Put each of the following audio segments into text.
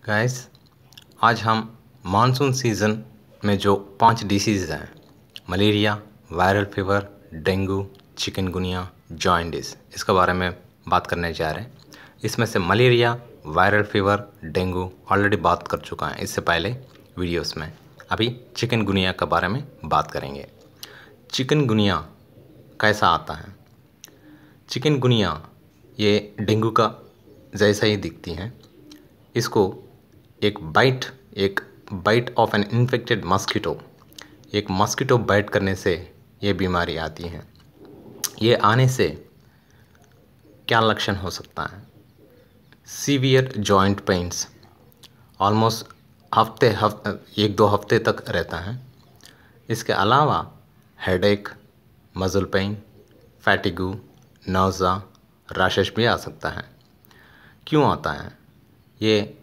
Guys, आज हम monsoon season में जो 5 डिसीज़ हैं, malaria, viral fever, dengue, chikungunya, जॉइंटिस, इसके बारे में बात करने जा रहे हैं। इसमें से malaria, viral fever, dengue already बात कर चुका है इससे पहले वीडियोस में। अभी चिकनगुनिया के बारे में बात करेंगे। चिकनगुनिया कैसा आता है? चिकनगुनिया ये डेंगू का जैसा ही दिखती हैं। इसको एक bite of an infected mosquito, एक मस्कीटो बाइट करने से ये बीमारी आती है। ये आने से क्या लक्षण हो सकता है? सीवियर जॉइंट पेन्स, ऑलमोस्ट एक दो हफ्ते तक रहता है। इसके अलावा headache, muscle pain, fatigue, nausea, rashes भी आ सकता है। क्यों आता है? ये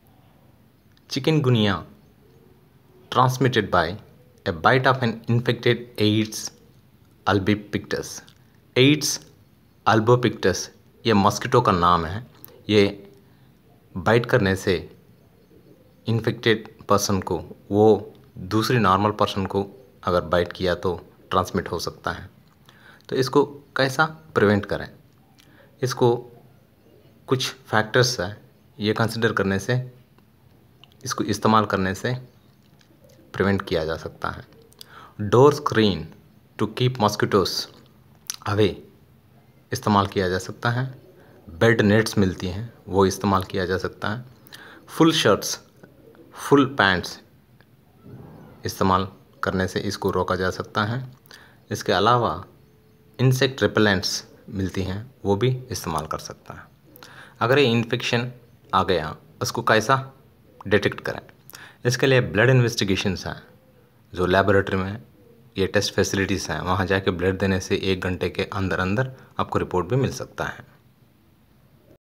chikungunya transmitted by a bite of an infected Aedes albopictus। Aedes albopictus ये मस्कीटो का नाम है। ये बाइट करने से इन्फेक्टेड पर्सन को, वो दूसरी नॉर्मल पर्सन को अगर बाइट किया तो ट्रांसमिट हो सकता है। तो इसको कैसा प्रिवेंट करें? इसको कुछ फैक्टर्स है, ये कंसिडर करने से, इसको इस्तेमाल करने से प्रिवेंट किया जा सकता है। Door screen to keep mosquitoes away इस्तेमाल किया जा सकता है। बेड नेट्स मिलती हैं, वो इस्तेमाल किया जा सकता है। फुल शर्ट्स, फुल पैंट्स इस्तेमाल करने से इसको रोका जा सकता है। इसके अलावा इंसेक्ट रिपेलेंट्स मिलती हैं, वो भी इस्तेमाल कर सकता है। अगर ये इन्फेक्शन आ गया, उसको कैसा डिटेक्ट करें? इसके लिए ब्लड इन्वेस्टिगेशंस हैं, जो लेबोरेटरी में ये टेस्ट फैसिलिटीज़ हैं, वहाँ जाके ब्लड देने से 1 घंटे के अंदर अंदर आपको रिपोर्ट भी मिल सकता है।